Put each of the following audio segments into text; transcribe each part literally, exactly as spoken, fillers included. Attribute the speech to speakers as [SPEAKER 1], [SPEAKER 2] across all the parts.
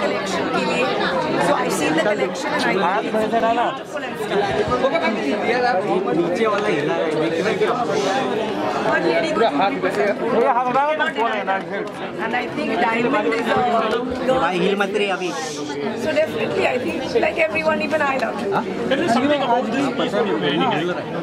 [SPEAKER 1] collection के लिए. So I've seen the collection and I think it's beautiful and stylish.
[SPEAKER 2] नीचे वाला हिला है देखना क्या
[SPEAKER 1] But lady को and I think diamond is a girl.
[SPEAKER 2] भाई हिल मत रे अभी.
[SPEAKER 1] So definitely I think like everyone, even I love it.
[SPEAKER 3] There is something about this piece that you're wearing.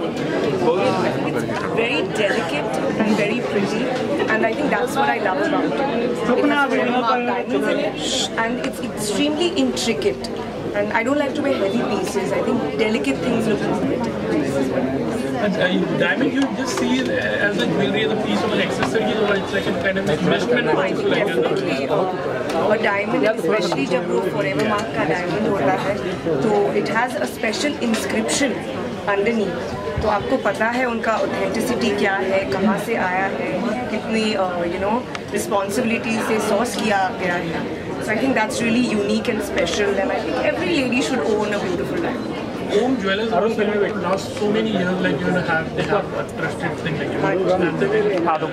[SPEAKER 1] It's very delicate and very pretty, and I think that's what I love about it. It has forever mark diamonds in it, and it's extremely intricate. And I don't like to wear heavy pieces. I think delicate things look more pretty.
[SPEAKER 3] And uh, diamond, you just see it as a jewelry, as a piece of an accessory, or it's like a kind of investment.
[SPEAKER 1] No, I think definitely uh, a diamond, especially जब वो forever mark का diamond होता है, तो it has a special inscription underneath. तो आपको पता है उनका authenticity क्या है, कहाँ से आया है, कितनी you know responsibility से source किया गया है. So I think that's really unique and special, and I think every lady should own a beautiful diamond.
[SPEAKER 3] Home jewelers are also last so many years, like you know, have they have a trusted thing like you know, and they will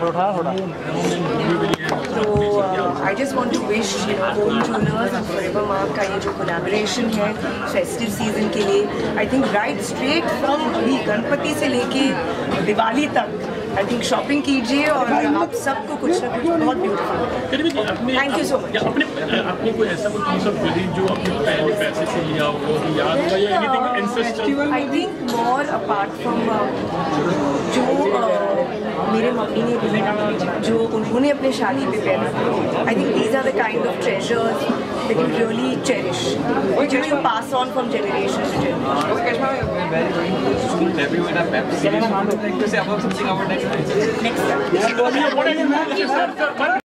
[SPEAKER 1] So uh, I just want to wish you know Home Jewelers and Forever Mark का ये जो collaboration है festive season के लिए, I think right straight from अभी गणपति से लेके दिवाली तक I think shopping कीजिए और आप सबको कुछ ना कुछ बहुत beautiful. Thank you so much.
[SPEAKER 3] अपने अपने कोई ऐसा कोई piece of jewelry जो अपने पहले पैसे से लिया हो याद हो या anything ancestral?
[SPEAKER 1] I think more apart from जो मेरे मम्मी ने दिया जो उन्होंने अपने शादी पे पहना था. I think these are the kind of treasures that you really cherish, which you pass on from generation to generation.
[SPEAKER 2] Everyone have web series. Would you like to say about something about next time?
[SPEAKER 1] Next time.